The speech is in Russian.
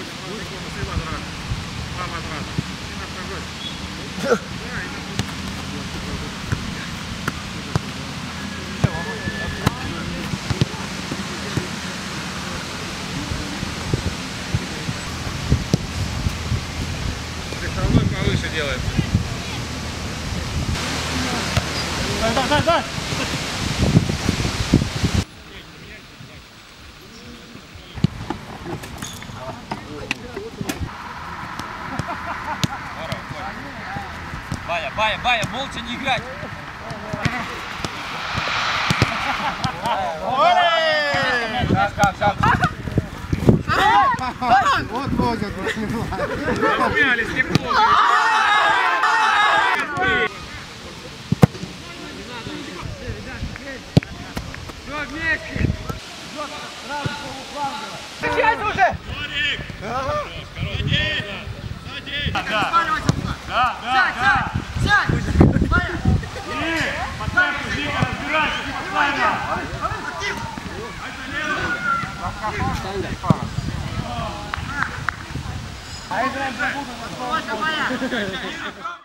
Повыше делаем. Дай! Бая, молча не играть. Шаг. Вот возят, вот снимают. Смеялись, неплохо. Все вместе. Сейчас уже! Да. Сядь! А это